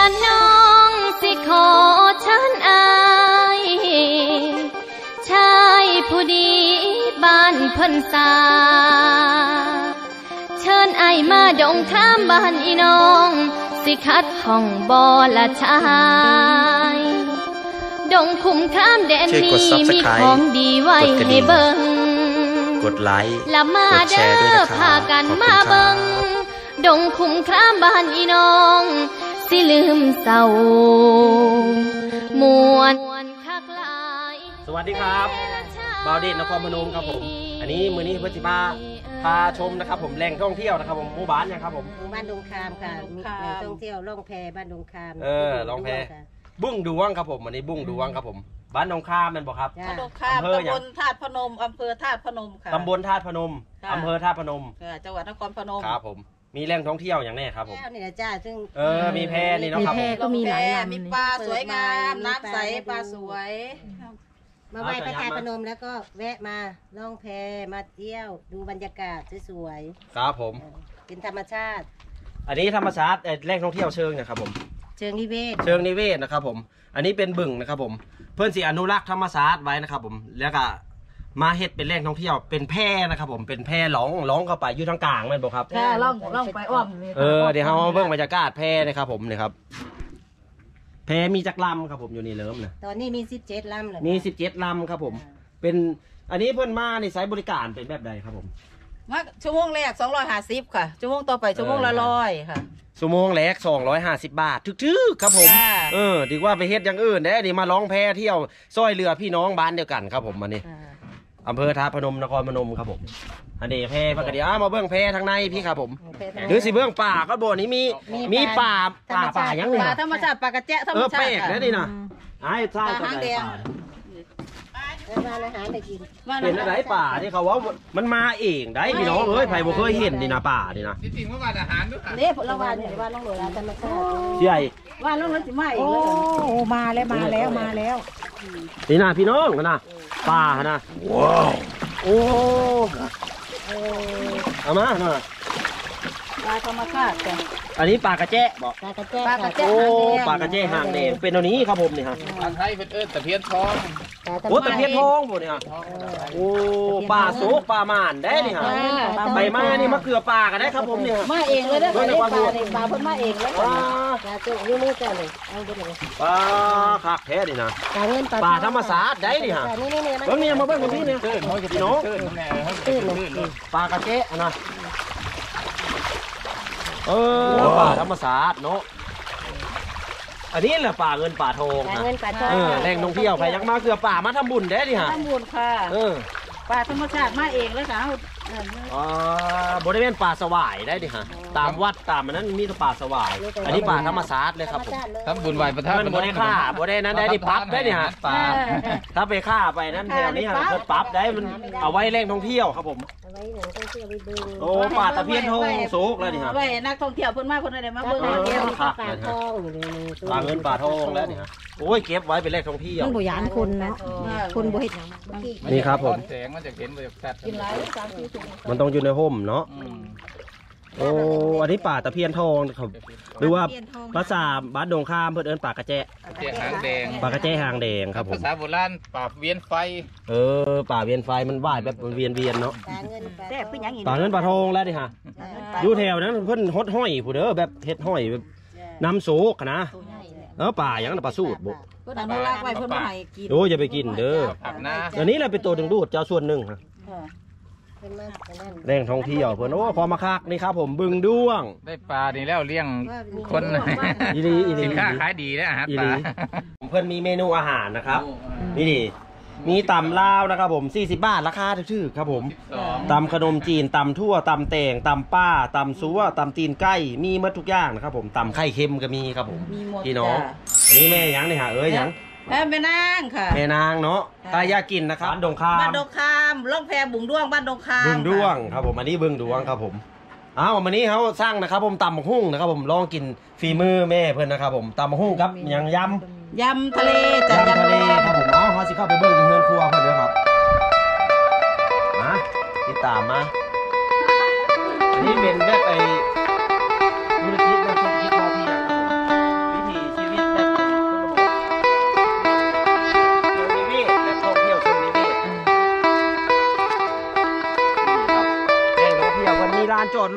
านน้องสิขอเชิญอายชายผู้ดีบ้านเพิ่นสาเชิญอายมาดงข้ามบ้านอีน้องสิคัดห้องบ่ละชายดงคุ้มข้ามแดนนี้มีของดีไว้ให้เบิ่งกดไลค์ละมาเด้อพากันมาเบิ่งดงคุ้มข้ามบ้านอีน้องสิลืมเศร้ามวนคักหลายสวัสดีครับบ่าวเด่นนครพนมครับผมอันนี้มือนี้เพื่อนสิมาพาชมนะครับผมแหล่งท่องเที่ยวนะครับผมหมู่บ้านยังครับผมหมู่บ้านดงคามค่ะมีแหล่งท่องเที่ยวล่องแพบ้านดงคามล่องแพบุ้งดวงครับผมอันนี้บุ้งดวงครับผมบ้านดงคามเป็นบ่ครับบ้านดงคามตำบลธาตุพนมอำเภอธาตุพนมค่ะตำบลธาตุพนมอำเภอธาตุพนมจังหวัดนครพนมครับผมมีแหล่งท่องเที่ยวอย่างแน่ครับผมนี่นะจ้าซึ่งมีแพนี่เนาะครับก็มีหลายลำมีปลาสวยงามน้ำใสปลาสวยมาไหว้พระธาตุพนมแล้วก็แวะมาล่องแพมาเที่ยวดูบรรยากาศสวยๆครับผมเป็นธรรมชาติอันนี้ธรรมชาติแหล่งท่องเที่ยวเชิงนะครับผมเชิงนิเวศนะครับผมอันนี้เป็นบึงนะครับผมเพื่อนสิอนุรักษ์ธรรมชาติไว้นะครับผมแล้วก็มาเฮ็ดเป็นแหล่งท่องเที่ยวเป็นแพนะครับผมเป็นแพร้องเข้าไปอยู่ทางกลางนั่นบ่ครับแพล่องไปอ้อมเดี๋ยวเราเบิ่งบรรยากาศแพนะครับผมนี่ครับแพมีจักรลำครับผมอยู่นี่เริ่มนะตอนนี้มี17ลำเลยมี17ลำครับผมเป็นอันนี้เพื่อนมาในสายบริการเป็นแบบใดครับผมมาชั่วโมงแรก250ค่ะชั่วโมงต่อไปชั่วโมงละ100ค่ะชั่วโมงแรก250 บาททึกๆครับผมดีกว่าไปเฮ็ดอย่างอื่นได้นี่มาร้องแพเที่ยวซอยเรือพี่น้องบ้านเดียวกันครับผมอันนี้อำเภอธาตุพนมนครพนมครับผมอันนี้แพปกติมาเบื้องแพทางในพี่ครับผมหรือสิเบื้องป่าก็บ่นี้มีป่ายังไงป่าธรรมชาติป่ากระแจะธรรมชาติแปลกนะนี่นะไอ้ใช่ป่าหางแดงมาอาหารได้กินเป็นอะไรป่าที่เขาว่ามันมาเองได้พี่น้องไผ่บ่เคยเห็นนี่นะป่านี่นะจริงๆว่าอาหารด้วยเนี่ยผลไม้เนี่ยว่าล่องหลวงธรรมชาติใหญ่ว่าล่องหลวงสิมาอีกแล้วมาแล้วนี่นะพี่น้องนะป่านะว้าวโอ้เอามาหน่อยปลาธรรมชาติอันนี้ปลากระเจ๊บอกปลากระเจ๊โอ้ปลากระเจ๊หางแดงเป็นตัวนี้ครับผมนี่ฮะทางไทยเป็นตะเพียนทองโอ้ตะเพียนทองหมดเนี่ยโอ้ปลาโซกปลาหม่านได้นี่ฮะไปมานี่มะเขือปลากันได้ครับผมเนี่ยมาเองเลยนะปลาเพิ่นมาเองเลยปลาจุ่มยุ่งมือกันเลยเอาไปเลยปลาคักแท้ดินะปลาธรรมชาติได้ดิฮะเบิ่งนี่มาเบิ่งตรงนี้เนี่ยพี่น้องปลากระเจ๊นะป่าธรรมศาสตร์เนาะอันนี้แหละป่าเงินป่าทองนะแหล่งท่องเที่ยวใครยังมาเกือป่ามาทำบุญได้ดิฮะทำบุญค่ะป่าธรรมชาติมาเองเลยค่ะบริเวณป่าสวายได้ดิฮะตามวัดตามนั้นมีแต่ป่าสวายอันนี้ป่าธรรมศาสตร์เลยครับผมทำบุญไหว้พระธาตุมันบริฆ่าบรินั้นได้ดิปั๊บได้ดิฮะป่าถ้าไปฆ่าไปนั้นแถวนี้ฮะก็ปั๊บได้มันเอาไว้แหล่งท่องเที่ยวครับผมโอ้ป่าตะเพียนทองโศกเลยดิฮะไว้นักท่องเที่ยวเพิ่นมาคนใดมาเบิ่งป่าเงินป่าทองแล้วนี่ฮะโอ้ยเก็บไว้เป็นแหล่งท่องเที่ยวมันบ่ยานคนนะคนบ่เฮ็ดนี่ครับผมแสงมันจะเห็นบรรยากาศมันต้องอยู่ในห่มเนาะโอ้อันนี้ป่าตะเพียนทองครับหรือว่าภาษาบ้านดงข้ามเพื่อนเอิ้นป่ากระเจ๊หางแดงป่ากระเจ๊หางแดงครับผมภาษาโบราณป่าเวียนไฟป่าเวียนไฟมันว่ายแบบเวียนเนาะป่าเงินป่าทองแล้วดิฮะอยู่แถวนั้นเพื่อนฮดห้อยผู้เด้อแบบเฮ็ดห้อยแบบน้ำโศกนะป่าอย่างนั้นป่าสูตรบุกโอ้อย่าไปกินเด้ออันนี้แหละเป็นตัวดึงดูดเจ้าส่วนหนึ่งฮะแหล่งท่องเที่ยวเพื่อนโอ้พอมาคักนี่ครับผมบึงด้วงได้ปลาดีแล้วเลี้ยงคนสินค้าขายดีแล้วครับปลาเพื่อนมีเมนูอาหารนะครับนี่ดิมีตำลาวนะครับผม40 บาทราคาถูกๆครับผมตำขนมจีนตำทั่วตำแตงตำป้าตำซัวตำตีนไก่มีหมดทุกอย่างนะครับผมตำไข่เค็มก็มีครับผมพี่น้องอันนี้แม่ยังนี่ฮะยังแม่นางค่ะแม่นางเนาะตายากินนะครับบ้านดงคามล่องแพบุงด้วงบ้านดงคามบึงด้วงครับผมอันนี้บึงด้วงครับผมวันนี้เขาสร้างนะครับผมตำบักหุ่งนะครับผมลองกินฝีมือแม่เพื่อนนะครับผมตำบักหุ่งครับยังยำทะเลจัดยำทะเลครับผมเขาสิเข้าไปเบิ้งเฮือนครัวเพื่อนด้วยครับติดตามมาอันนี้เป็นแบบธุรกิจนะธุรกิจพอเพียงครับผมวิธี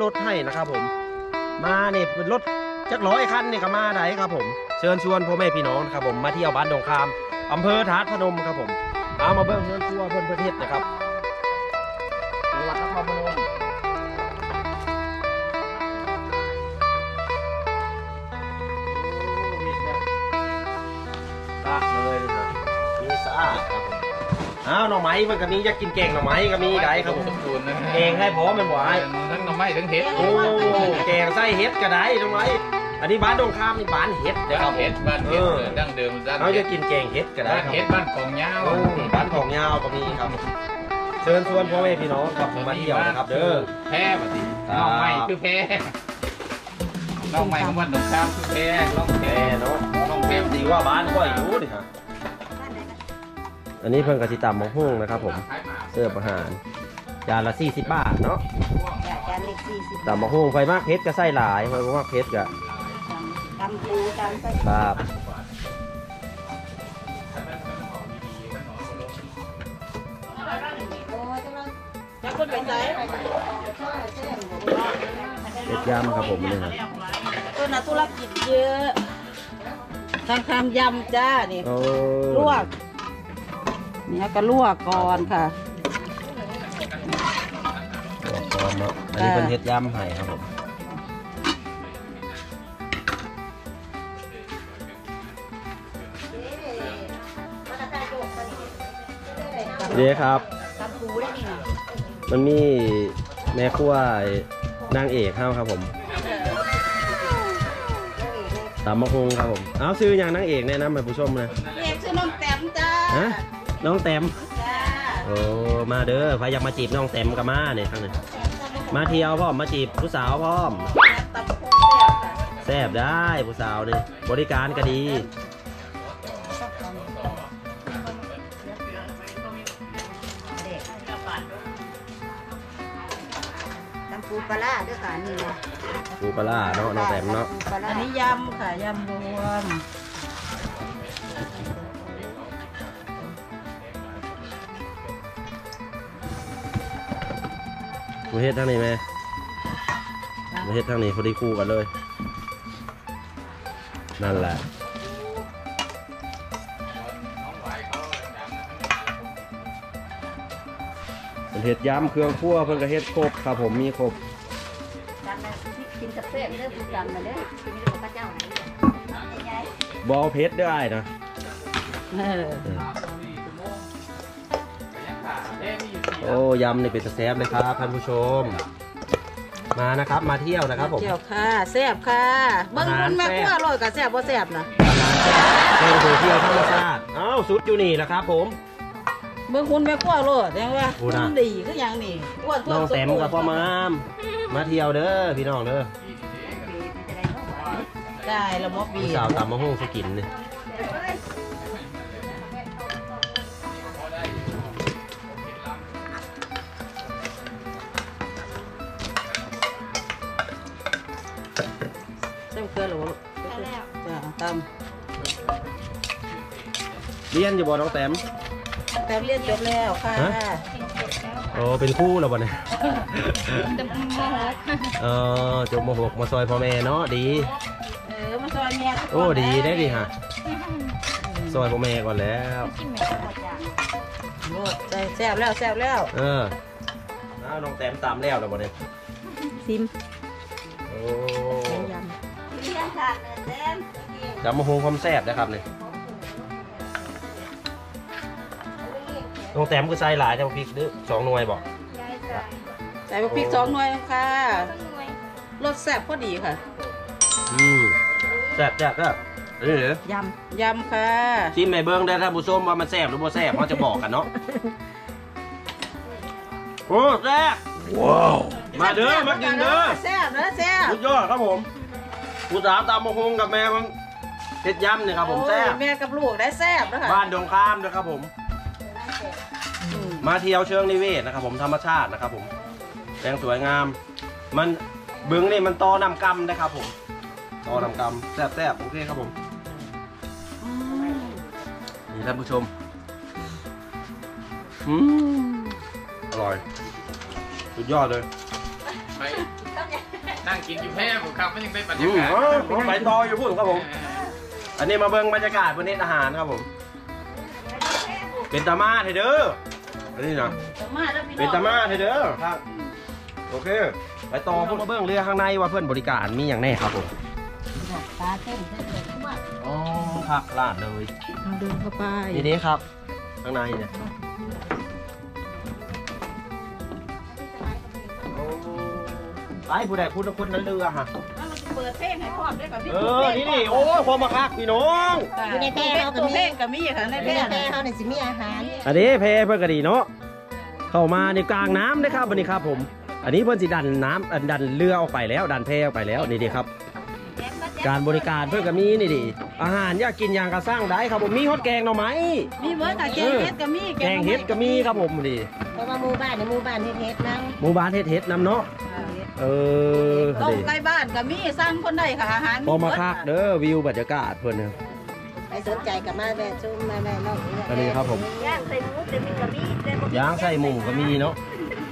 ถให้นะครับผมมาเนี่ยเป็นรถจัก100 คันนี่ก็มาได้ครับผมเชิญชวนพ่อแม่พี่น้องนะครับผมมาเที่ยวบ้านดงคามอำเภอถาดพนมครับผมเอามาเบิ่งเงินทั่วเพิ่นประเทศนะครับจังหวัดนครพนมตักเลยนะครับมีสะอาดครับผมอ้าวหน่อไม้มันก็มีอยากกินแกงหน่อไม้ก็มีได้ครับผมแกงให้พร้อมเป็นหวายทั้งหน่อไม้ทั้งเห็ดโอ้แกงไส้เห็ดก็ได้หน่อไม้อันนี้บ้านดงคามนี่บ้านเห็ดนะครับเห็ดบ้านเห็ดดั้งเดิมเราจะกินแกงเห็ดก็ได้ครับเห็ดบ้านของยาวบ้านของยาวก็มีครับเชิญชวนพ่อแม่พี่น้องครับมาเที่ยวนะครับเด้อแพ้แบบนี้น้องใหม่คือแพ้น้องใหม่ของบ้านหนองคามคือแพ้น้องแพ้เนาะน้องแพ้ดีว่าบ้านก็อยู่ดิครับอันนี้เพิ่งกะทิตำมะฮุ่งนะครับผมเสิร์ฟอาหารจานละ40 บาทเนาะจานเล็ก40 ตำมะฮุ่งไฟมากเพชรก็ไส้หลายไฟมากเพชรก็ตำปูตำไส้ครับจะคนไปไหนเป็ดย่ำครับผมนี่ครับตัวน่ะธุรกิจเยอะทางทำยำจ้านี่โอ้ลวกนี่ก็ลวกก่อนค่ะลวกก่อนเนาะอันนี้เป็นเฮ็ดย่ำให้ครับผมเด้ครับตำปูได้นี่นะมันมีแม่ครัวนางเอกเข้าครับผมตามมะฮุงครับผมเอาซื้ออย่างนางเอกแนะนำให้ผู้ชมนะเรียกชื่อน้องแต้มจ้าฮะน้องแต้มจ้าโอ้มาเด้อใครอยากมาจีบน้องแต้มก็มาเนี่ยข้างนี้มาเที่ยวพร้อมมาจีบผู้สาวพร้อมตำโค้งแซ่บค่ะแซ่บได้ผู้สาวเนี่ยบริการก็ดีตำปูปลาร้าด้วยค่ะนี่นะปูปลาร้าเนาะน้องแต้มเนาะปลาร้าอันนี้ยำค่ะยำรวมมาเฮ็ดทางนี้ไหมมาเฮ็ดทางนี้พอดีคู่กันเลยนั่นแหละเป็นเฮ็ดย้ำเครื่องครัวเพิ่นก็เฮ็ดครบครับผมมีครบจานละกินกับเส้นเด้อปูจานมาเด้อกินไม่ได้กับพระเจ้านะยายบอลเพชรได้นะ โอ้ยำนี่เป็นแซ่บเลยครับท่านผู้ชม มานะครับมาเที่ยวนะครับผมเกี่ยวค่ะแซ่บค่ะเบิ้งคุณแม่ขั้วอร่อยกับแซ่บบ่แซ่บนะเที่ยวเที่ยวธรรมชาติเอ้าสุดอยู่นี่แหละครับผมเบิ้งคุณแม่ขั้วอร่อยยังว่าพูดนะมันดีคืออย่างนี้อ้วนน้องแต้มกับพ่อมามมาเที่ยวเด้อพี่น้องเด้อได้ละมอบบีผู้สาวตามมาห้องสกินนี่เต็มเกลือหรือจ้าตเรียนอยู่บ่น้องแต้มำแต้มเรียนจบแล้วค่ะโอ้เป็นคู่แล้วบ่เนี่ยจบม.6 มาซอยพ่อแม่เนาะดีมาซอยเมียโอ้ดีได้ดีฮะซอยพ่อแม่ก่อนแล้วโอ้ใจแซ่บแล้วแซ่บแล้วน้องแต้มตามแล้วแล้วบ่เนี่ยซิมโอ้ยำเลี้ยงขาดเลยเต้มจำมาหงความแซ่บนะครับเนี่ยน้องแต้มก็ใส่หลายแต่พริกดื้อ2 หน่วยบอกใส่พริก2 หน่วยค่ะรสแซ่บพอดีค่ะแซ่บแซ่บแซ่บนี่เหรอยำค่ะชิมในเบิ้งได้ถ้าผู้ชมว่ามันแซ่บหรือบ่แซ่บเขาจะบอกกันเนาะโอ้แซ่บว้าวมาเด้อมากินเด้อแซ่บนะแซ่บสุดยอดครับผมผู้สาวตามมาหงกับแม่มันเผ็ดยำเนี่ยครับผมแซ่บแม่กับลูกได้แซ่บนะคะบ้านดงข้ามนะครับผม มาเที่ยวเชิงนิเวศนะครับผมธรรมชาตินะครับผมแสงสวยงาม มันบึงนี่มันตอนำกำนะครับผมตอนำกำแซ่บๆโอเคครับผมนี่ท่านผู้ชมอร่อยสุดยอดเลยไปนั่งกินอยู่แพ้ผมครับไม่ยังได้บรรยาอืมกาศผมไปต่ออยู่พุ่นครับผม อันนี้มาเบิ่งบรรยากาศบนเนตอาหารครับผม เป็นตามาเถอะเด้ออันนี้นะเป็นตามาเถอะเด้อครับโอเคไปต่อพุ่นมาเบิ่งเรือข้างในว่าเพื่อนบริการมีอย่างแน่ครับผมปลาเต้นเต้นทั่วอ๋อผักลาดเลยเดินเข้าไปนี่ครับ ข้างในเนี่ยไอ้ผู้ใดพูดคนนั้นเรือฮะเปิดเพลงให้พร้อมด้วยกับพี่นี่โอ้ยความมาคักพี่น้องอยู่ในแพร่เขาก็ตัวมีเพลงกับมีค่ะในอยู่เพลในงแพร่เขาเนี่ยสิมีอาหารอันนี้เพเพื่อนก็ดีเนาะเข้ามาในกลางน้ำนะครับวันนี้ครับผม อันนี้เพื่อนสิดันน้ำดันเรือออกไปแล้วดันเพออกไปแล้วนี่ดีครับ การบริการเพื่อนก็มีนี่ดิอาหารอยากกินอย่างกระสร้างได้ครับผมมีฮอตแกงหน่อไม้มีเบิร์ดกับแกงเฮ็ดกับมีแกงเฮ็ดก็มีครับผมดีเพราะว่าหมู่บ้านในหมู่บ้านเฮ็ดๆนั่งหมู่บ้านเฮ็ดๆนำเนาะต้มดีไก่บ้านกับมีสร้างคนได้ค่ะอาหารพอมาคักเด้อวิวบรรยากาศเพื่อนเนี่ยไปสนใจกับมาแม่ชุ่มมาแม่นอกอันนี้ครับผมย่างใส่หมูเต็มกระบี่เต็มย่างใส่หมูก็มีเนาะ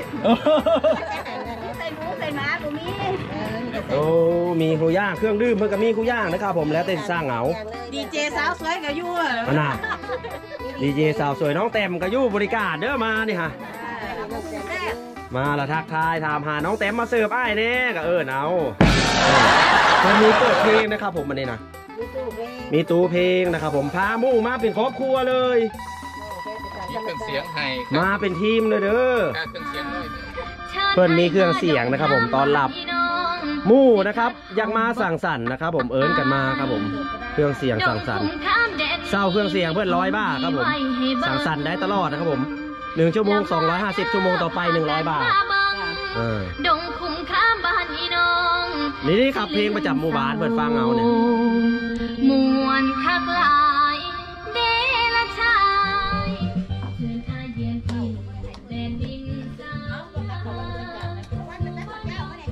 ใส่หมูใส่หมาบ่มีโอ้มีครูย่างเครื่องดื่มเพื่อนก็มีครูย่างนะครับผมแล้วแต่สร้างเหงาดีเจสาวสวยกับยู่อันน่ะดีเจสาวสวยน้องแต้มก็อยู่บริการเด้อมานี่ฮะมาละทักทายถามหาน้องแต้มมาเสิร์ฟไอ้ายแน่ก็เอาวันนี้เปิดเพลงนะครับผมมันนี่นะมีตู้เพลงนะครับผมพาหมู่มาเป็นครอบครัวเลยมีเครื่องเสียงให้มาเป็นทีมเลยเด้อค่าเครื่องเสียงเลยเพิ่นมีเครื่องเสียงนะครับผมตอนหลับหมู่นะครับอยากมาสั่งสรรค์นะครับผมเอิ้นกันมาครับผมเครื่องเสียงสั่งสรรค์เศร้าเครื่องเสียงเพื่อน100 บาทครับผมสั่งสรรค์ได้ตลอดนะครับผม1 ชั่วโมง250 ชั่วโมงต่อไป100 บาทดงคุ้มข้ามบ้านอีน้องนี่ครับเพลงประจำหมู่บ้านเปิดฟังเอาเนี่ยมวนคักหลายเดละชายเชิญข้าเยี่ยมที่แดนดินสาวเป็นเจ้า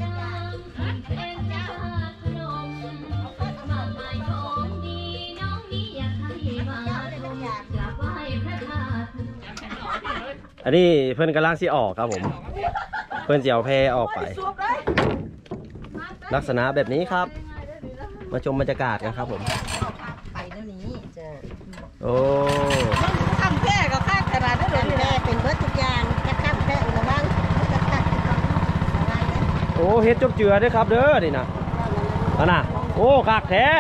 ขนมมากมายของดีน้องนี้อยากให้มาชมกราบไหว้พระธาตุอันนี้เพื่อนกำลังสิออกครับผมเพื่อนเจียวเพออกไป ลักษณะแบบนี้ครับ มาชมบรรยากาศกันครับผมไปเดี๋ยวนี้จะโอ้ข้างแพร่กับข้างขนาดนั้นเลยแม่เป็นเบิร์ดทุกอย่างจะข้ามแค่อุลมังโอ้เฮ็ดจบเจือด้วยครับเด้อนี่นะน่ะโอ้คักแท้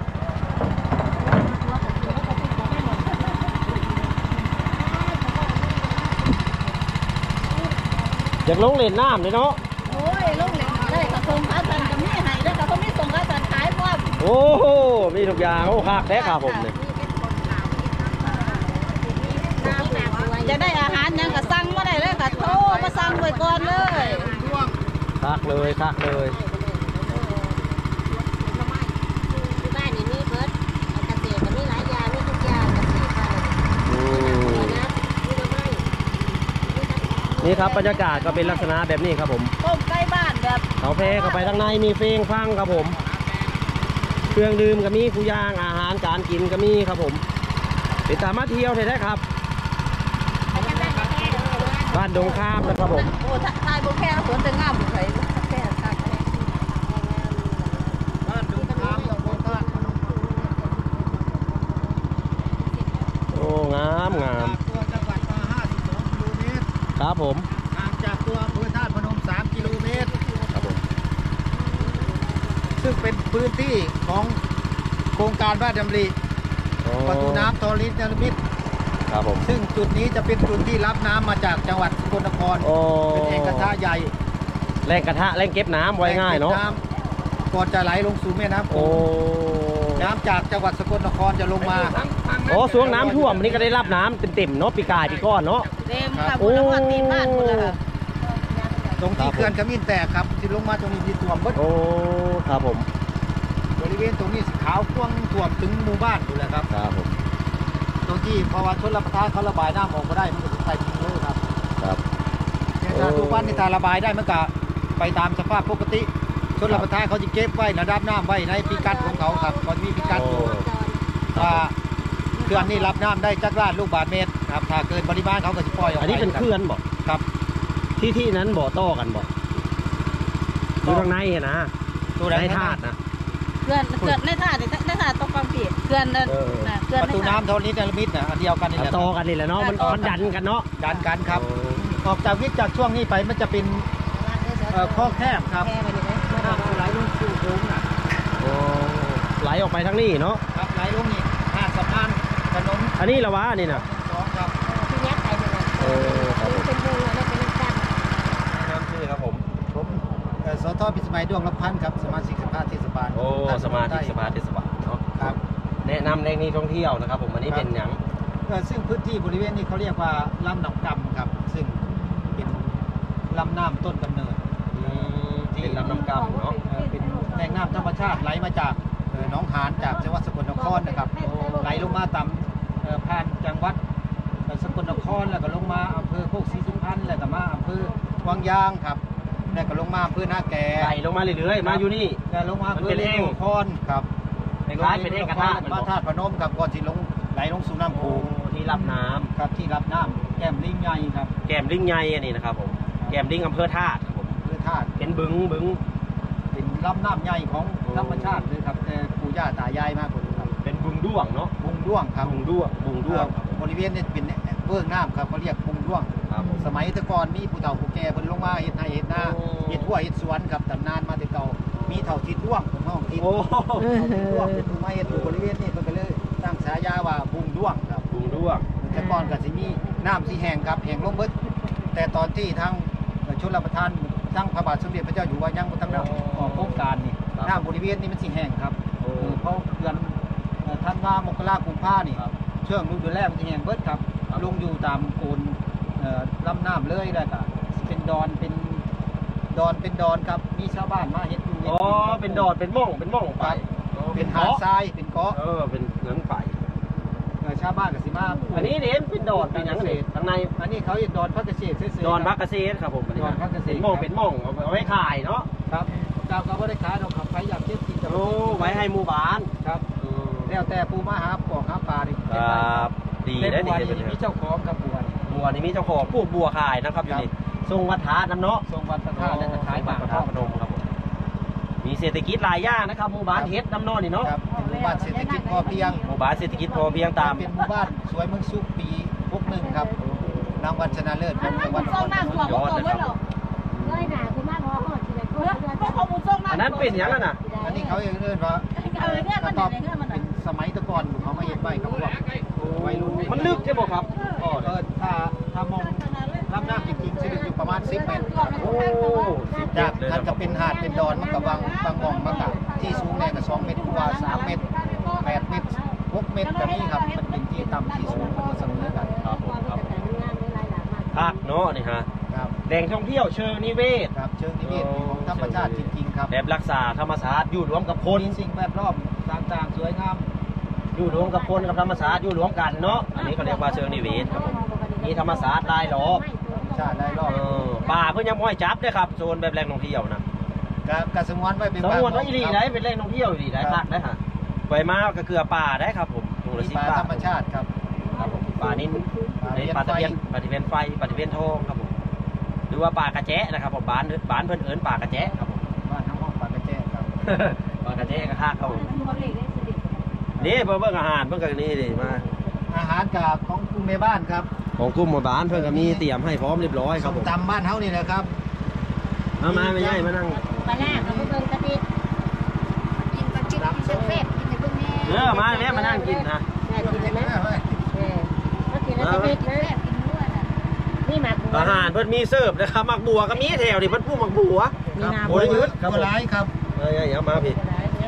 อยากลงเล่นน้ำเลยเนาะโอ้ยลูกเหล็กได้กับทรงอาจารย์กับมีให้ได้กับเขาไม่ส่งอาจารย์ขายพร้อมโอ้โหมีทุกอย่างโอ้คักแท้ครับผมเนี่ยจะได้อาหารยังก็สั่งมาได้เลยค่ะโทรมาสั่งไว้ก่อนเลยคักเลยคักเลยที่บ้านนี่มีเบิร์ดเกษตรก็มีหลายอย่างมีทุกอย่างเกษตรบ้านอืมนะมีหน่อไม้นี่ครับบรรยากาศก็เป็นลักษณะแบบนี้ครับผมต้มไก่บ้านแบบเขาเพเข้าไปทางในมีเพลงฟังครับผม เครื่องดื่มก็มีผู้ย่างอาหารการกินก็มีครับผมไปตามมาเที่ยวเถอะนะครับบ้านดงข้ามนะครับผมโอ้ทายบุแค่สวนแต่งามบุไผ่แค่ทายโอ้งามงามตัวจังหวัดมา52 กิโลเมตรครับผมห่างจากตัวอำเภอธาตุพนม 3 กิโลเมตรครับผมซึ่งเป็นพื้นที่ของโครงการบ้านดำริประตูน้ำทอริสเนรมิตครับผมซึ่งจุดนี้จะเป็นจุดที่รับน้ำมาจากจังหวัดสกลนครโอ้เป็นเอกระทะใหญ่แรงกระทะแรงเก็บน้ำไว้ง่ายเนาะแหล่งก็บำก่อนจะไหลลงสู่แม่น้ำโขโอ้งน้ำจากจังหวัดสกลนครจะลงมาโอ้สวงน้ำท่วมนี่ก็ได้รับน้ำเต็มๆเนาะปีกายปีก้อนเนาะเต็มค่ะบุญวัดตีบ้านหมดเลยค่ะตรงที่เขื่อนขมิ้นแตกครับที่ลงมาตรงนี้มีท่วมเบิดโอ้ครับผมบริเวณตรงนี้สีขาวท่วมถึงหมู่บ้านอยู่แล้วครับครับผมตรงที่เพราะว่าชนรับประทานเขาระบายน้ำออกมาได้มันก็ถึงไปถึงเลยครับครับแต่ถ้าทุกวันนี่ถ้าระบายได้มันก็ไปตามสภาพปกติชนรับประทานเขาจะเก็บไว้ระดับน้ำไว้ในพิกัดของเขาครับมันมีพิกัดอยู่ว่าเขื่อนนี่รับน้ำได้จักรล้านลูกบาศก์เมตรครับถ้าเกินปริมาณเขาก็จะปล่อยออกไปอันนี้เป็นเคลื่อนบอกครับที่นั้นบ่อต่อกันบ่อยู่ทางในนะในธาตุนะเขื่อนในท่าต้องฟังผิดเขื่อนนะเขื่อนประตูน้ำเท่านี้เนรมิตนะอันเดียวกันนี่แหละต่อกันนี่แหละเนาะมันดันกันเนาะดันกันครับออกจากวิกจากช่วงนี้ไปมันจะเป็นข้อแคบครับน้ำไหลลงสู่โค้งนะไหลออกไปทางนี้เนาะครับไหลลงนี่หาดสะพานถนนอันนี้ละวะนี่นะ 2ครับที่ยักษ์ไปเลยเป็นเมืองอะไรเป็นน้ำกันน้ำชื่อครับผมผมสทพิสมัยดวงลำพันธ์ครับสมาชิกสภาเทศบาลโอ้สมาชิกสภาเทศบาลเนาะครับแนะนำแหล่งนี้ท่องเที่ยวนะครับผมอันนี้เป็นอย่างซึ่งพื้นที่บริเวณนี้เขาเรียกว่าลำหนองกำครับซึ่งเป็นลำน้ำต้นกำเนิดที่ลำน้ำกำเนาะเป็นแหล่งน้ำธรรมชาติไหลมาจากหนองหานจากจังหวัดสกลนครนะครับไหลลงมาตามผ่านจังหวัดสกลนครแล้วก็ลงมาอำเภอโคกศรีสุพรรณแล้วก็มาอำเภอวังยางครับแล้วก็ลงมาอำเภอนาแก่ไหลลงมาเรื่อยๆมาอยู่นี่แล้วลงมาอำเภอเลโนครครับเป็นคล้ายเป็นเอกธาตุพระธาตุพนมครับก่อนที่ลงไหลลงสู่น้ำโขงที่รับน้ำครับที่รับน้ำแก้มลิงใหญ่ครับแก้มลิงใหญ่อันนี้นะครับผมแก้มลิงอำเภอธาตุครับผมเพื่อธาตุเป็นบึงเป็นลำน้ำใหญ่ของธรรมชาติเลยครับแต่ปู่ย่าตายายมากกว่าครับเป็นบึงด้วงเนาะบุงด้วงครับบึงด้วงครับบริเวณนี้เป็นเบื้องน้ำครับเขาเรียกบุงด้วงครับผมสมัยแต่ก่อนมีผู้เฒ่าผู้แก่เพิ่นลงมาเฮ็ดไร่เฮ็ดนาโอ้เฮ็ดหัวเฮ็ดสวนครับตำนานมาแต่เก่ามีเฒ่าทิศด้วงของห้องทิศโอ้เฒ่าทิศด้วงเป็นผู้มาเฮ็ดอยู่บริเวณนี้เพิ่นก็เลยตั้งฉายาว่าบุงด้วงครับบึงด้วงแต่ก่อนก็สิมีน้ำที่แห้งครับแห้งลงเบิดแต่ตอนที่ทางชลประทานทั้งพระบาทสมเด็จพระเจ้าอยู่หัวยังบ่ทันได้ออกโครงการนี่น้ำบริเวณนี้มันสิแห้งครับเพราะเดือนธันวามกราคมกุมภานี่ช่วงฤดูแล้งมันสิแห้งเบิดครับลงอยู่ตามโกนลำน้ำเลยแล้วก็สิเป็นดอนเป็นดอนครับมีชาวบ้านมาเฮ็ดอยู่อ๋อเป็นดอดเป็นม่องไปเป็นหาดทรายเป็นเกาะเป็นเหมือนไปชาวบ้านก็สิมาอันนี้เนี่ยเป็นดอดเป็นอย่างนี้ข้างในอันนี้เขาเรียกดอนพักเกษตรซื่อๆดอนคพัรักเกษตรครับผมดอนพักเกษตรเป็นม่องเอาไว้ขายเนาะครับเจ้าก็บ่ได้ขายดอกครับใครอยากเก็บกินจะโอ้ไว้ให้หมู่บ้านครับแล้วแต่ปูมาหาปอกหาปลาดิครับดีได้ได้บัดีวนี่มีเจ้าของครับบัวนี่บัวนี่มีเจ้าของปลูกบัวขายนะครับอยู่นี่ทรงวัดทาน้ำเนาะทรงวัดพระธาตุและจะขายวับาดงพระธาตุพนมครับผมมีเศรษฐกิจหลายอย่างนะครับหมู่บ้านเฮ็ดน้ำเนอนี่เนาะครับเป็นหมู่บ้านเศรษฐกิจพอเพียงหมู่บ้านเศรษฐกิจพอเพียงตามเป็นหมู่บ้านสวยเมืองสุขปี61ครับรางวัลชนะเลิศของจังหวัดนครพนมยอดนะครับเลยหนาคือมากพอหอดทีละคนอันนั้นเป็นอย่างนั้นน่ะอันนี้เขาเรียกว่ากระต๊อบเป็นสมัยตะก่อนเขามาเฮ็ดไว้กับพวกวัยรุ่นมันลึกใช่ไหมครับอ๋อถ้ามองลำน้ำจริงๆสิลึกอยู่ประมาณ10 เมตรโอ้จากท่านก็เป็นหาดเป็นดอนมันก็บางบ่องมันก็ที่สูงแน่ก็2 เมตรกว่า3 เมตร8 เมตร6 เมตรก็มีครับมันเป็นที่ต่ำที่สูงมันก็เสมอกันครับผมครับภาคเนาะนี่ฮะครับแหล่งท่องเที่ยวเชิงนิเวศครับเชิงนิเวศของธรรมชาติจริงๆครับแบบรักษาธรรมชาติอยู่รวมกับคนมีสิ่งแวดล้อมต่างๆสวยงามอยู่รวมกับคนกับธรรมชาติอยู่รวมกันเนาะอันนี้ก็เรียกว่าเชิงนิเวศครับผมมีธรรมชาติรายล้อมชาติได้รอบป่าเพิ่นยังบ่ให้จับเด้อครับโซนแบบแหล่งท่องเที่ยวนะกะสงวนไว้เป็นสมมุติว่าอีหลีได้เป็นแหล่งท่องเที่ยวอีหลีได้คักได้ฮะไปมาก็เกลือป่าได้ครับผมถุงละป่า 10 บาธทรรมชาติครับครับผมป่านี้ในป่าตะเพียนป่าตะเพียนไฟป่าตะเพียนทองครับผมหรือว่าป่ากระแจะนะครับผมบ้านเพิ่นเอิ้นป่ากระแจะครับผมบ้านทั้งห้องป่ากระแจครับป่ากระแจะก็คักครับผมนี่เบิ่งอาหารเพิ่นก็นี่ดิมาอาหารกับของกลุ่มในบ้านครับของกลุ่มหมู่บ้านเพิ่นก็มีเตรียมให้พร้อมเรียบร้อยครับผมตำบ้านเฮานี่แหละครับมาไม่ใช่มานั่งปลาแรกเขาเบิ่งกะทิกินปลาจิ๊บกินเฟฟกินในพวกนี้มาแล้วมานั่งกินนะได้กินแล้วนะก็กินแล้วก็กินนะนี่หมากบัวอาหารเพิ่นมีเสิร์ฟนะครับหมักบัวก็มีแถวนี่เพิ่นปลูกหมักบัวมีนาโอ้ยยืดครับบัวร้ายครับเอ้ยมาพี่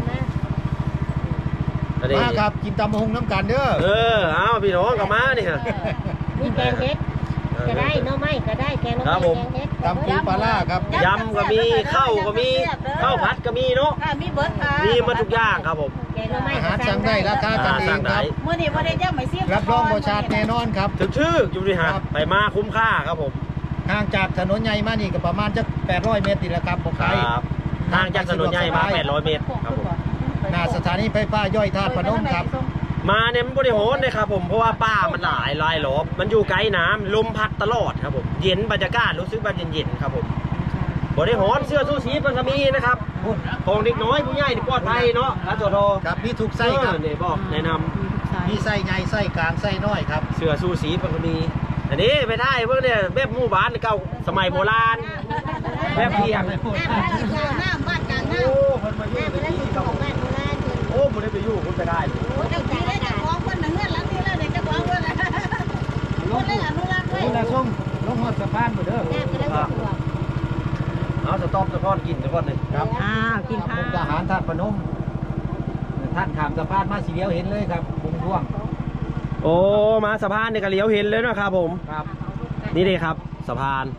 อันนี้มาครับกินตำมะฮงน้ำกันเด้อเอาพี่น้องก็มานี่ฮะมีแกงเห็ดก็ได้น้องไม้ก็ได้แกงน้องครับไม้ผมแกงเห็ดตำปูปลาล่าครับยำก็มีข้าวก็มีข้าวผัดก็มีเนาะมีเบิร์ดค่ะมีมาทุกอย่างครับผมแกงน้องไม้อาหารสั่งได้ราคากันเองครับเมื่อนี้วันนี้ยังไม่เสียรับรองบ่ชาติแน่นอนครับถึงชื่ออยู่ดิฮะไปมาคุ้มค่าครับผมห่างจากถนนใหญ่มานี่ก็ประมาณจัก800 เมตรนี่แหละครับบ่คไกลรับทางจากถนนใหญ่มา800 เมตรครับผมหน้าสถานีไฟฟ้าย่อยธาตุพนมครับมาเนี่ยมันบริโภคเลยครับผมเพราะว่าป่ามันหลายรอบมันอยู่ไกลน้ำลมพัดตลอดครับผมเย็นบรรยากาศรู้สึกว่าเย็นๆครับผมบ่ได้หอนเสื้อสู้สีมันก็มีนะครับของเด็กน้อยผู้ใหญ่นี่ปลอดภัยเนาะร้านสอทอครับมีทุกไส้ครับนี่บอกแนะนำมีไส้ใหญ่ไส้กลางไส้น้อยครับเสื้อสู้สีมันก็มีอันนี้ไปได้เพิ่งเนี่ยแบบหมู่บ้านเก่าสมัยโบราณแบบเพียงน้ำบ้านกลางน้โอ้คนมาอยู่ำไปได้ที่ของบ้านโบราณเพิ่นโอ้บ่ได้ไปอยู่คนไปได้โอ้เจ้าที่ได้เจ้าของเพิ่นน่ะเงินหลังนี้แล้วเนี่ยเจ้าของเพิ่นน่ะเพิ่นเลยอนุรักษ์ไว้นี่ละส่งลงหอดสะพานหมดเด้อแม่ก็ได้บ่ตัวเอาสต๊อปสะพอนกินสะพอนหนึ่งครับกินข้าวมุกดาหารท่านพนมท่านขามสะพานมาสีเดียวเห็นเลยครับบุงท่วงโอ้มาสะพานเนี่ยก็เลี้ยวเห็นเลยนะครับผมครับนี่เลยครับสะพาน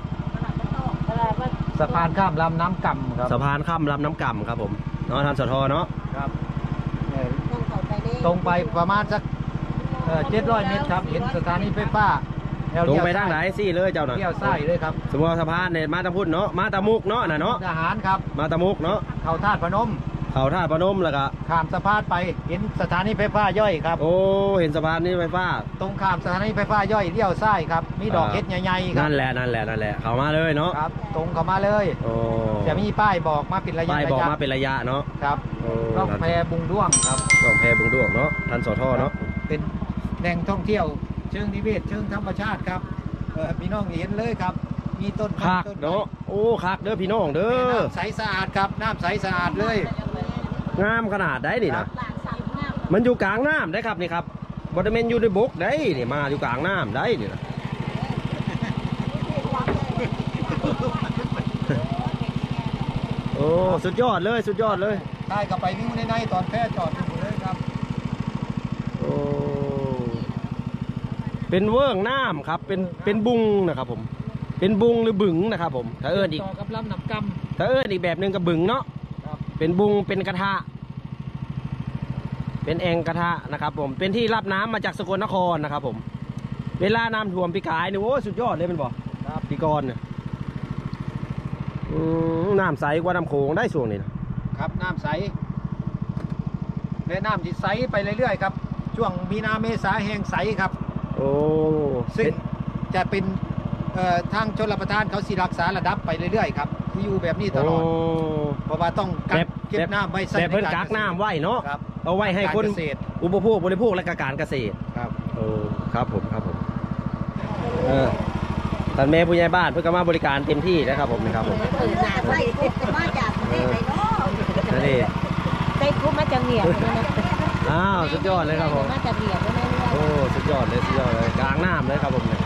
สะพานข้ามลำน้ำกำครับสะพานข้ามลำน้ำก่ำครับผมเนาะท่านสทเนาะครับเอ่อต้องเข้าไปนี่ตรงไปประมาณสัก700 เมตรครับเห็นสถานีไฟฟ้าแล้วตรงเลี้ยวไปทางไหนซี่เลยเจ้าน่ะเลี้ยวซ้ายเลยครับสมมติว่าสะพานเนี่ยมาตะพุ่นเนาะมาตะมุกเนาะน่ะเนาะทหารครับมาตะมุกเนาะเขาธาตุพนมเขาท่าพนมแล้วก็ข้ามสะพานไปเห็นสถานีไฟฟ้าย่อยครับโอ้เห็นสะพานนี้ไฟฟ้าตรงข้ามสถานีไฟฟ้าย่อยเลี้ยวซ้ายครับมีดอกเห็ดใหญ่ๆครันั่นแหละนั่นแหละนั่นแหละเขามาเลยเนาะครับ ตรงเข้ามาเลยโอ้จะมีป้ายบอกมาเป็นระยะป้ายบอกมาเป็นระยะเนาะครับโอ้ก็แพบุงด้วงครับต้องแพบึงดวงเนาะท่านสทเนาะเป็นแหล่งท่องเที่ยวเชิงนิเวศเชิงธรรมชาติครับพี่น้องเห็นเลยครับ มีต้นไม้คักต้นไม้เนาะโอ้คักเด้อพี่น้องเด้อน้ำใสสะอาดครับน้ำใสสะอาดเลยงามขนาดได้นี่นะมันอยู่กลางน้ำได้ครับนี่ครับบริเวณอยู่ในบกได้นี่มาอยู่กลางน้ำได้นี่นะโอ้สุดยอดเลยสุดยอดเลยได้กับไปวิวในตอนแพทย์จอดอยู่เลยครับโอ้เป็นเวิ้งน้ำครับเป็นบุงนะครับผมเป็นบุงหรือบึงนะครับผมถ้าเอิ้นอีกต่อกับลำน้ำกถ้าเอิ้นอีกแบบหนึ่งกับบึงเนาะำครับเป็นบุงเป็นกระทะเป็นแองกระทะนะครับผมเป็นที่รับน้ำมาจากสกลนครนะครับผมเวลาน้ำท่วมปีกายนี่โอ้สุดยอดเลยเป็นบ่ครับปีกรเนี่ยน้ำใสกว่าน้ำโขงได้ช่วงนี้นะครับน้ำใสและน้ำที่ใสไปเรื่อยๆครับช่วงมีนาเมษาแห้งใสครับโอ้ซึ่งจะเป็นทางชลประทานเขาสิรักษาระดับไปเรื่อยๆครับที่อยู่แบบนี้ตลอดโเพราะว่าต้องกักเก็บน้ำไว้ใช้แต่เพิ่นในกักน้ำไว้เนาะครับเอาไว้ให้คนการเกษตรอุปโภคบริโภคและการเกษตรครับโอ้ครับผมท่านแม่ผู้ใหญ่บ้านเพื่อก็มาบริการเต็มที่นะครับผมนะครับผมเปิดหน้าไว้มาจากประเทศไหนเนาะนั่นเองใส่คุมาจากเหนียบเลยนะอ้าวสุดยอดเลยครับผมมาจากเหนียบเลยนะโอ้สุดยอดเลยกลางน้ำเลยครับผมเนี่ย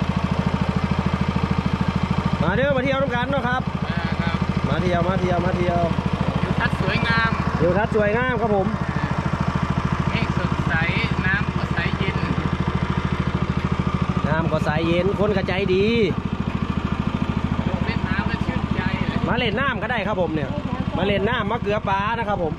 มาเด้อมาเที่ยวร่วมกันเนาะครับครับมาเที่ยวทัศน์สวยงามทิวทัศน์สวยงามครับผมเมฆสดใส น้ำก็ใสเย็นน้ำก็ใสเย็นคนกระใจดีเล่นน้ำแล้วชื่นใจเลยมาเล่นน้ำก็ได้ครับผมเนี่ยมาเล่นน้ำมาเกลือปลานะครับผม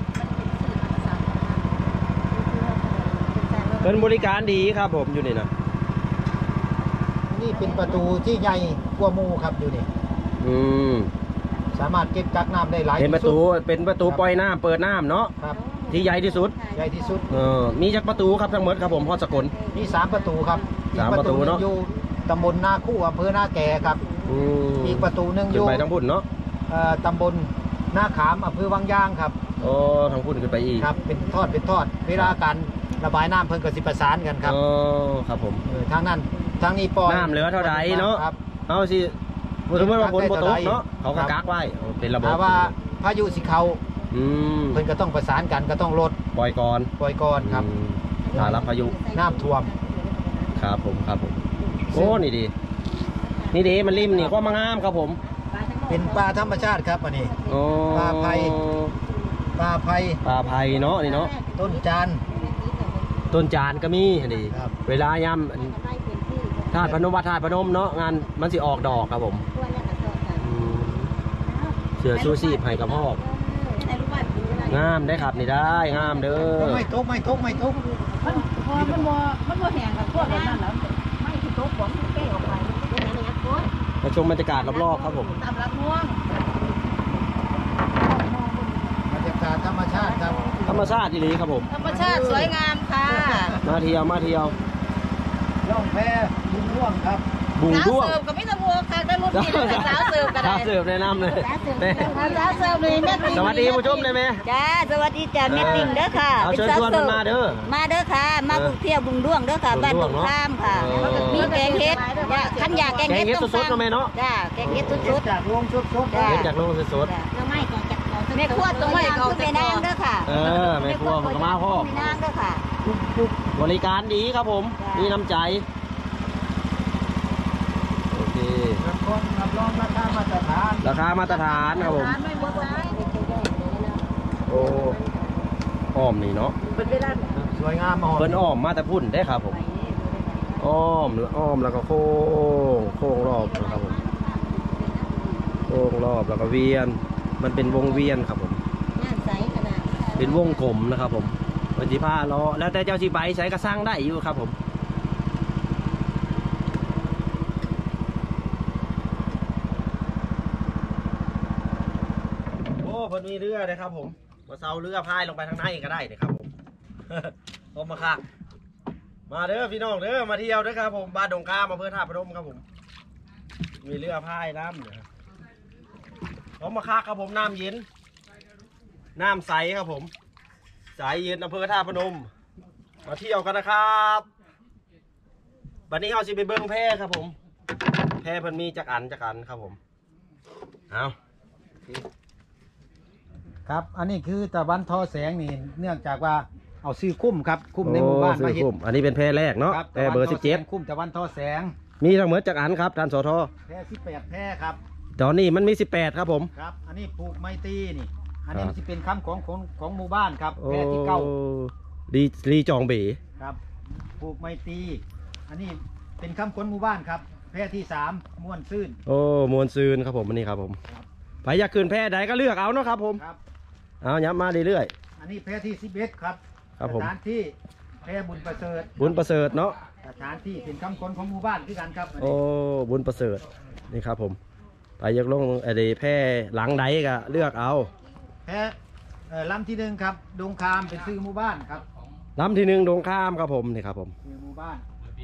เป็นบริการดีครับผมอยู่นี่นะนี่เป็นประตูที่ใหญ่กว่าหมู่ครับอยู่นี่อืมสามารถเก็บกักน้ำได้หลายเป็นประตูที่สุดเป็นประตูปล่อยน้ำเปิดน้ำเนาะครับที่ใหญ่ที่สุดใหญ่ที่สุดมีจักประตูครับทั้งหมดครับผมพอสกลมี3ประตูครับสามประตูหงเนอะอยู่ตำบลนาคู่อำเภอนาแก่ครับ อีกประตูหนึ่งอขึ้นยู่ไปทั้งพุ่นเนาะตำบลนาขามอำเภอวังยางครับโอ้ทั้งพุ่นขึ้นไปอีกครับ เป็นทอดเวลาการระบายน้ำเพิ่นก็สิประสานกันครับอ๋อครับผมทางนั้นทางนี้ปล่อยน้ำเหลือเท่าใดเนาะครับเอาสิสมมติว่าฝนบ่ตกเนาะเขาก็กักไว้เป็นระบบถ้าว่าพายุสิเขาอืมเพิ่นก็ต้องประสานกันก็ต้องลดปล่อยก่อนปล่อยก่อนครับถ้ารับพายุน้ำท่วมครับผมโอ้นี่ดีนี่ดีมันริมนี่ก็มางามครับผมเป็นปลาธรรมชาติครับอันนี้โอ้ปลาไผ่ ปลาไผ่ปลาไผ่เนาะนี่เนาะต้นจานต้นจานก็มีอันนี้ครับเวลายำธาตุพนมวัดธาตุพนมเนาะงานมันสิออกดอกครับผมอืมเสือชูชีพให้กับพ่องามได้ครับนี่ได้งามเด้อไม่ทุกมันบ่แห้งกับพวกนั้นแล้วไม่ที่โต๊ะของแก้ออกไปมาชมบรรยากาศรอบๆครับผมตามรักม่วงบรรยากาศธรรมชาติครับธรรมชาติอีหลีครับผมธรรมชาติสวยงามค่ะมาเที่ยวล่องแพบุญร่วงครับบุงน้ำด้วงเสิร์ฟกับมิตรบัวค่ะก็มุดนี่สาวเสิร์ฟกันสาวเสิร์ฟแนะนำเลยสาวเสิร์ฟเลยแม่ติ่งสวัสดีผู้ชมเลยไหมจ้าสวัสดีจ้าแม่ติ่งเด้อค่ะเอาเชิญชวนมันมาเด้อมาเด้อค่ะมาบุกเที่ยวบุงด้วงเด้อค่ะบ้านบุงข้ามค่ะมีแกงเฮ็ดขันอยากแกงเฮ็ดต้องสดๆนะแม่เนาะจ้าแกงเฮ็ดสดๆจากวงชุดจ้าเฮ็ดจากโลงสดเราไม่ก่อนจะขอแม่ครัวตรงนี้คือแม่นางเด้อค่ะๆแม่ครัวผมก็มาพ่อแม่นางเด้อค่ะบริการดีครับผมจ้ะมีน้ำใจโอเครับรองราคามาตรฐานราคามาตรฐานครับผมไม่หมดร้ายโอ้อ้อมนี่เนาะสวยงามมาหอเพิ่นอ้อมมาแต่พุ่นได้ครับผมอ้อมแล้วก็โค้งรอบนะครับผมโค้งรอบแล้วก็เวียนมันเป็นวงเวียนครับผมงานใสขนาดเป็นวงกลมนะครับผมวันที่ผ้าล้อแล้วแต่เจ้าชีใบใช้กระสร้างได้อยู่ครับผมโอ้เพิ่นมีเรือนะครับผมมาเซาเรือพายลงไปทางในก็ได้นะครับผม ลงมาค่ะมาเด้อพี่น้องเด้อมาเที่ยวเด้อครับผมบ้านดงกามาเพื่อท่าพนมครับผมมีเรือพายน้ำเนี่ยลงมาค่ะครับผมน้ำเย็นน้ำใสครับผมสายเย็นอำเภอท่าพนมมาเที่ยวกันนะครับวันนี้เราสิไปเบิ้งแพครับผมแพเพิ่นมีจักอันครับผมเอาครับ อันนี้คือตะวันทอแสงนี่เนื่องจากว่าเอาซื้อคุ้มครับคุ้มในหมู่บ้านมาเฮ็ดอันนี้เป็นแพแรกเนาะครับแพเบอร์ตะวันทอแสงคุ้มตะวันทอแสง 17มีทั้งหมดจักอันครับท่านสทแพ18แพครับตอนนี้มันมี18ครับผมครับ อันนี้ปลูกไมตรีนี่ อันนี้ครับมันจะเป็นคำของหมู่บ้านครับแพที่เก้าลีจองเบ๋ครับปลูกไมตรีอันนี้เป็นคำขนหมู่บ้านครับแพที่3ม่วนซื่นโอ้มวลซืนครับผมอันนี้ครับผมครับใครอยากขึ้นแพใดก็เลือกเอาเนาะครับผมครับเอาย้ำมาเรื่อยอันนี้แพที่11ครับครับผมสถานที่แพบุญประเสริฐๆบุญประเสริฐเนาะสถานที่เป็นคำขนของหมู่บ้านที่กันครับอันโอ้นี้บุญประเสริฐนี่ครับผมไปอยากลงไอ้แพหลังใดก็เลือกเอาแพลำที่1ครับดงคามเป็นชื่อหมู่บ้านครับลำที่1ดงข้ามครับผมนี่ครับผมชื่อหมู่บ้าน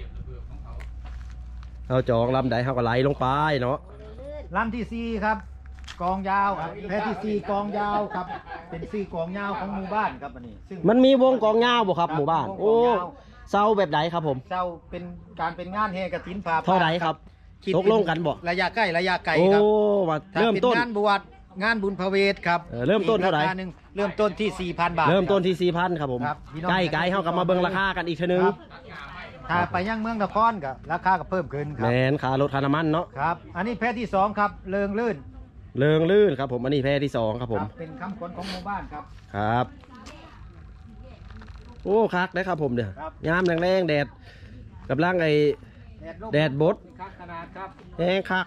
เอาจองลำใดเขาก็ไหลลงไปเนาะลำที่4ครับกองยาวครับแพที่4กองยาวครับเป็นชื่อกองยาวของหมู่บ้านครับอันนี้ซึ่งมันมีวงกองยาวบ่ครับครับหมู่บ้านวงกองโอ้ยาวเศร้าแบบไหนครับผมเจ้าเป็นการเป็นงานแห่กฐินพาเท่าไหร่ครับคิดตกลงกันบ่ระยะใกล้ระยะไกลโอ้ครับมาถ้าเริ่มเป็นต้นงานบวชงานบุญพระเวทครับเริ่มต้นเท่าไหร่อีกคหนึ่งเริ่มต้นที่ 4,000 บาทเริ่มต้นที่ 4,000ครับผมครับพี่น้องใกล้ๆเขาก็มาเบิ่งราคากันอีกเทีนึงครับถ้าไปยังเมืองนครก็ราคาก็เพิ่มขึ้นคแมรับนขารถคาน้ำมันเนาะครับ อันนี้แพทย์ที่2ครับเริงลื่นเริงลื่นครับผมอันนี้แพที่2ครับผมเป็นคำขนของหมู่บ้านครับครับโอ้คักนะครับผมเนี่ยครับยามแรงๆแดดกำลังไอ้ร่มแดดบดคักขนาดครับแห้งคัก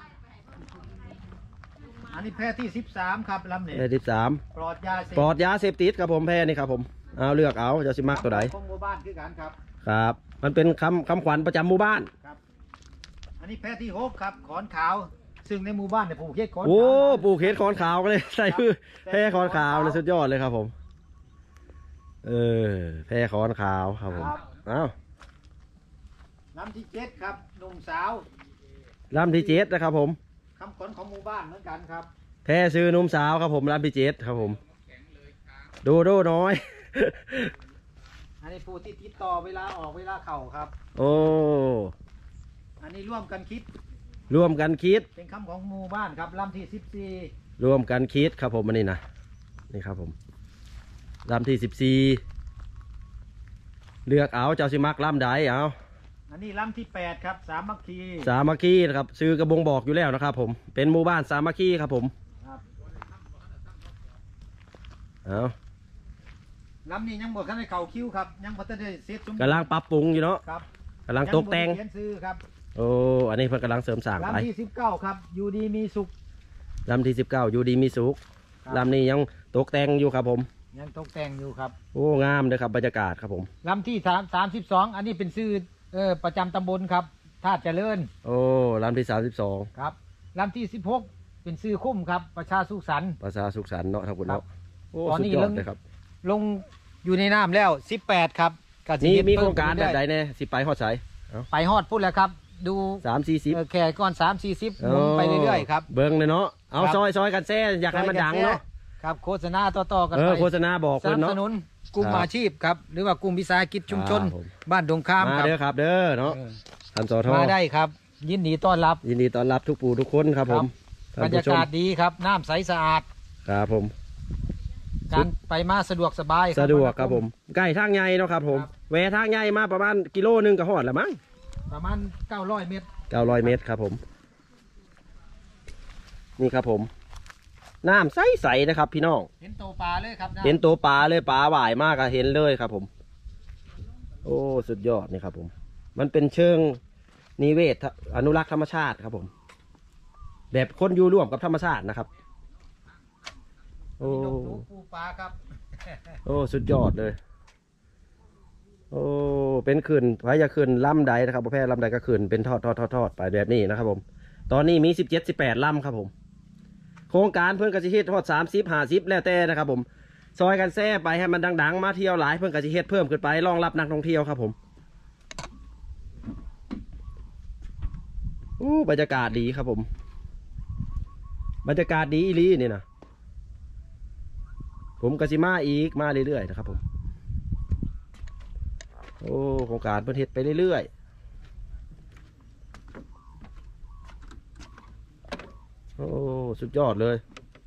อันนี้แพทย์ที่13ครับลำนี้แพที่3 ปลอดยาเสพปลอดยาเสพติดครับผมแพนี่ครับผมเอาเลือกเอาจะสิมักตัวใดของหมู่บ้านคือกันครับครับ มันเป็นคำขวัญประจำหมู่บ้านครับ อันนี้แพทย์ที่6ครับขอนขาว ซึ่งในหมู่บ้านเนี่ยปลูกเฮ็ดขอนขาวโอ้ปลูกเห็ดคอนขาวก็เลยใส่พืชแพคอนขาวเลยสุดยอดเลยครับผม แพคอนขาวครับผมเอาลำที่7ครับหนุ่มสาวลำที่7นะครับผมคำขนของหมู่บ้านเหมือนกันครับแพซื้อนุ่มสาวครับผมลำที่7ครับผม ดูน้อยอันนี้ผู้ที่ติดต่อเวลาออกเวลาเข้าครับโอ้อันนี้ร่วมกันคิดร่วมกันคิดเป็นคำของหมู่บ้านครับลำที่14 ร่วมกันคิดครับผมอันนี้นะนี่ครับผมลำที่14เลือกเอาเจ้าสิมักลำใดเอาอันนี้ลำที่8ครับสามัคคีสามัคคีนะครับซื้อกระบงบอกอยู่แล้วนะครับผมเป็นหมู่บ้านสามัคคีครับผมครับเอาลำนี้ยังบอกกันในเข่าคิ้วครับยังพัฒนาเสร็จสมบูรณ์กำลังปรับปรุงอยู่เนาะครับกำลังตกแต่งยังบ่ได้เขียนซื้อครับโอ้อันนี้เพิ่นกำลังเสริมสร้างไปลำที่19ครับอยู่ดีมีสุขลำที่19อยู่ดีมีสุขครับลำนี้ยังตกแต่งอยู่ครับผมยังตกแต่งอยู่ครับโอ้งามเลยครับบรรยากาศครับผมลำที่32อันนี้เป็นชื่อประจำตำบลครับท่าเจริญโอ้ลำที่32 ครับลำที่16เป็นชื่อคุ้มครับประชาสุขสันต์ภาษาสุขสันต์เนาะทั้งคุณครัเนาะบโอ้ตอนสุดนี้ยอเรื่ดองเลยครับลงอยู่ในน้ำแล้ว18ครับก็สินี่เฮ็ดมีเพิ่โครงการแบบใดขึ้นเอยแน่สิไปฮอดไสๆไปฮอดพูดแล้วครับดู 30-40 แค่ก่อน30-40หมุนไปเรื่อยๆครับเบิ้งเลยเนาะเอาครับซอยกันแซ่อยากให้มันดังเนาะครับโฆษณาต่อๆกันไปโฆษณาบอกสเพิ่นันบเนาะสนุนกลุ่มครับอาชีพครับหรือว่ากลุ่มวิสาหกิจชุมชนครับผมบ้านดงข้ามมาครับเด้อครับเด้อเนาะเออท่านสทมาได้ครับ ยินดีต้อนรับยินดีต้อนรับทุกปู่ทุกคนครับผมบรรยากาศดีครับน้ำใสสะอาดครับผมการไปมาสะดวกสบายสะดวกครับผมใกล้ทางใหญ่เนาะครับผมแหวทางใหญ่มาประมาณกิโลนึงก็ฮอดแล้วมั้งประมาณ900 เมตร 900 เมตรครับผม นี่ครับผมน้ำใสๆนะครับ พี่น้องเห็นโตปลาเลยครับะเห็นตัวปลาเลยปลาหวายมากอะเห็นเลยครับผม โอ้สุดยอดนี่ครับผม มันเป็นเชิงนิเวศอนุรักษ์ธรรมชาติครับผม แบบคนอยู่ร่วมกับธรรมชาตินะครับ โอ้มีนกหนูปูปลาครับโอ้สุดยอดเลย โอ้เป็นขืนพายาขืนลำใดนะครับประเภทลำใดก็ขืนเป็นทอดไปแบบนี้นะครับผม ตอนนี้มี17-18ลำครับผม โครงการเพื่อนกสิเฮ็ดทอด30-50แล้วแต่นะครับผม ซอยกันแซ่ไปให้มันดังๆมาเที่ยวหลายเพื่อนกสิเฮ็ดเพิ่มขึ้นไปรองรับนักท่องเที่ยวครับผมบรรยากาศดีครับผม บรรยากาศดีอีหลีนี่นะผมกสิมาอีกมาเรื่อยๆนะครับผมโอ้โครงการเพิ่นเฮ็ดไปเรื่อยๆโอ้สุดยอดเลย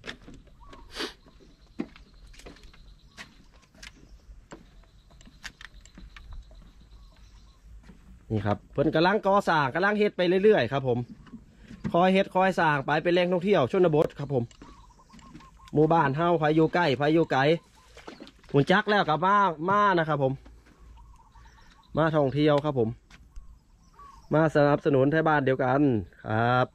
นี่ครับเพิ่นกำลังก่อสร้างกำลังเฮ็ดไปเรื่อยๆครับผมคอยเฮ็ดคอยสร้างไปเป็นแหล่งท่องเที่ยวชนบทครับผมหมู่บ้านเฮาไผอยู่ใกล้ไผอยู่ไกลหุ่นจักแล้วกับมานะครับผมมาท่องเที่ยวครับผมมาสนับสนุนไทยบ้านเดียวกันครับ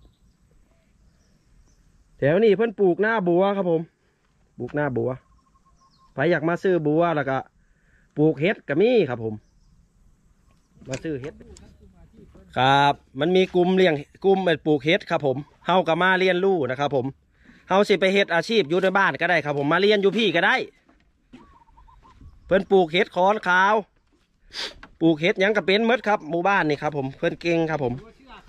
แถวนี้เพิ่นปลูกหน้าบัวครับผมปลูกหน้าบัวใครอยากมาซื้อบัวแล้วก็ปลูกเห็ดก็มีครับผมมาซื้อเห็ดครับมันมีกลุ่มเลี้ยงกลุ่มปลูกเห็ดครับผมเฮาก็มาเรียนรู้นะครับผมเฮาสิไปเฮ็ดอาชีพอยู่ในบ้านก็ได้ครับผมมาเรียนอยู่พี่ก็ได้เพิ่นปลูกเห็ดขอนขาวปลูกเห็ดหยังก็เป็นหมดครับหมู่บ้านนี่ครับผมเพิ่นเก่งครับผม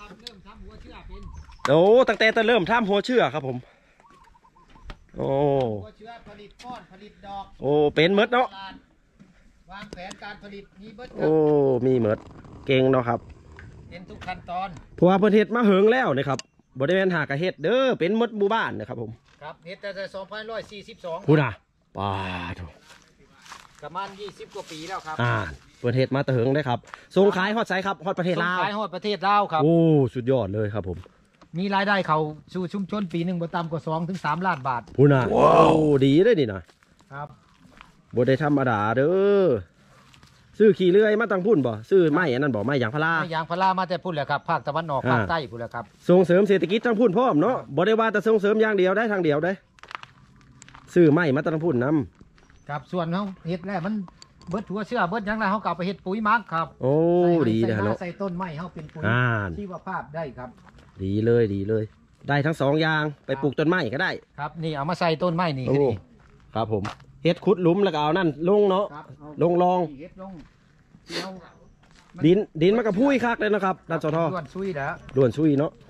โอ้ตั้งแต่เริ่มทำหัวเชื่อครับผมโอ้หัวเชื้อผลิตก้อนผลิตดอกโอ้เป็นหมดเนาะวางแผนการผลิตมีเบิดครัโอ้มีหมดเก่งเนาะครับเป็นทุกขั้นตอนเพราะว่าเพิ่นเฮ็ดมาเหิงแล้วนะครับบริเวณหากระเฮ็ดเด้อเป็นหมดหมู่บ้านนะครับผมครับเฮ็ดแต่2542 พูดน่ะป้าโถประมาณ20 กว่าปีแล้วครับเพิ่นเฮ็ดมาแต่เหิงได้ครับส่งขายฮอดไสครับฮอดประเทศลาวส่งขายฮอดประเทศลาวครับโอ้สุดยอดเลยครับผมมีรายได้เขาสู่ชุมชนปีหนึ่งบ่ต่ำกว่า2-3 ล้านบาทพูดน่ะโอ้ดีเลยนี่นะครับ บ่ได้ธรรมดาเด้อซื้อขี่เลื่อยมาตั้งพุ่นบ่ซื้อไม้อันนั้นบ่ไม้ยางพาราไม่ยางพารามาแต่พุ่นแหละครับภาคตะวันออกภาคใต้พุ่นแหละครับส่งเสริมเศรษฐกิจทั้งพุ่นพร้อมเนาะบ่ได้ว่าแต่ส่งเสริมอย่างเดียวได้ทางเดียวได้ซื้อไม้มาตั้งพุ่นนํครับส่วนเขาเฮ็ดแล้วมันเบิดหัวเชื่อเบิดหยังแล้วเขาก็เอาไปเฮ็ดปุ๋ยหมักครับโอ้ดีใส่นะเนาะใส่ต้นไม้เขาเป็นปุ๋ยอ่าชีวภาพได้ครับดีเลยดีเลย ได้ทั้งสองอย่างไปปลูกต้นไม้ก็ได้ครับนี่เอามาใส่ต้นไม้นี่โอ้คือนี่ครับผมเฮ็ดขุดหลุมแล้วก็เอานั่นลงเนาะครับเอาลงรองเฮ็ดลงที่เอาดินมันก็พุ้ยคักเลยนะครับด้านสทล้วนซุยแล้วด่วนซุยเนาะ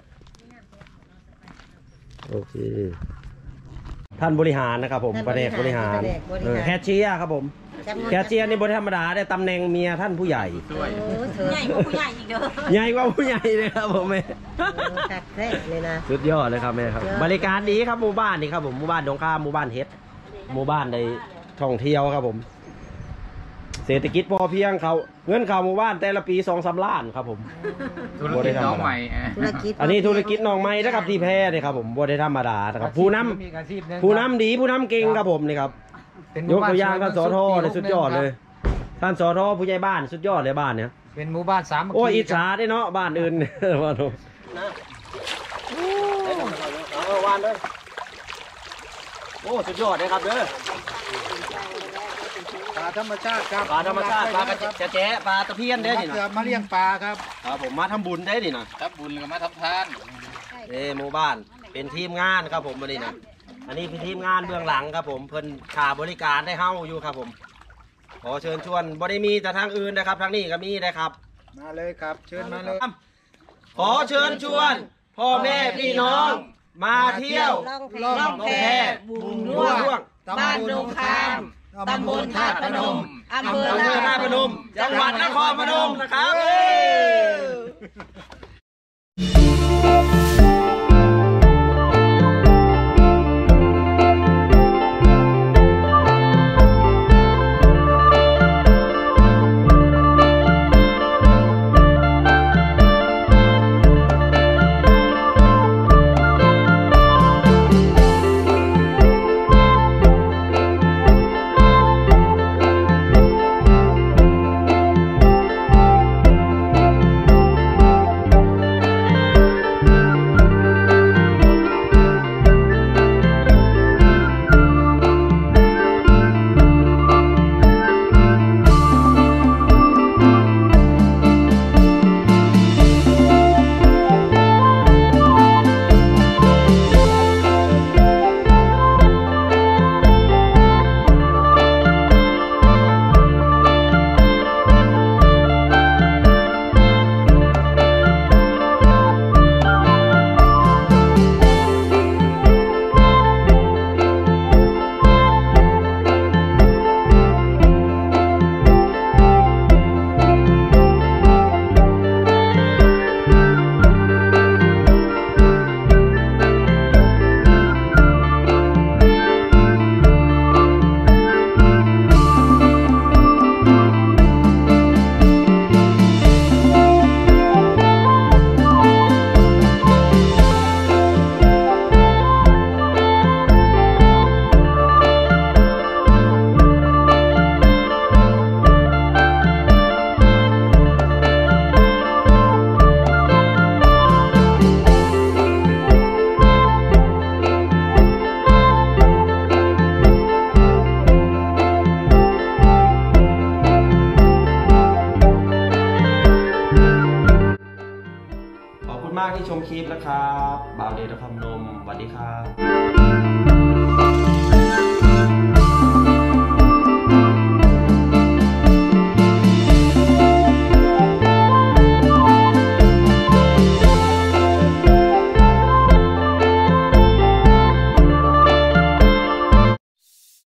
โอเคท่านบริหารนะครับผมประเดกบริหารแคชเชียร์ครับผมแคชเชียร์นี่บริธรรมดาได้ตำแหน่งเมียท่านผู้ใหญ่ด้วยใหญ่กว่าผู้ใหญ่อีกเด้อใหญ่กว่าผู้ใหญ่เลยครับผมแม่คักแท้เลยนะสุดยอดเลยครับแม่ครับบริการดีครับหมู่บ้านนี่ครับผมหมู่บ้านดงข้ามหมู่บ้านเฮ็ดหมู่บ้านในท่องเที่ยวครับผมเศรษฐกิจพอเพียงเขาเงินเข้าหมู่บ้านแต่ละปี2-3 ล้านครับผมธุรกิจน้องใหม่ธุรกิจอันนี้ธุรกิจน้องไม้นะครับที่แพ้นี่ครับผมบ่ได้ธรรมดานะครับผู้นำมีอาชีพหงผู้นำดีผู้นำเก่งครับผมนี่ครับเป็นหยมู่กบ้ตัวอย่างท่านสอทอปีเลยสุดยอดเลยท่านสอทอผู้ใหญ่บ้านสุดยอดเลยบ้านเนี้ยเป็นหมู่บ้านสามัคคีโอ้ยอิจคฉารับได้เนาะบ้านอื่น ว่าโน่เอาวานเลยโอ้สุดยอดเลยครับเด้อปลาธรรมชาติครับปลาธรรมชาติปลากระแจะปลาตะเพียนได้ดิเกือนะบมาเลี้ยงปลาครับครับผมมาทำบุญได้ดินะทับบุญกับมาทับทานหมู่บ้านเป็นทีมงานครับผมวันนี้นะอันนี้เป็นทีมงานเบื้องหลังครับผมเพิ่นขาบริการได้เฮ้าอยู่ครับผมขอเชิญชวนบ่ได้มีแต่ทางอื่นนะครับทางนี้ก็มีนะครับมาเลยครับ เชิญมาเลยขขอเชิญชวนพ่อแม่พี่น้องมาเที่ยวล่องแพบุงร่วงบ้านดงคามตำบลธาตุพนมอำเภอธาตุพนมจังหวัดนครพนมนะครับขอบคุณมากที่ชมคลิปนะครับบ่าวเดชนครพนมสวัสดีครับ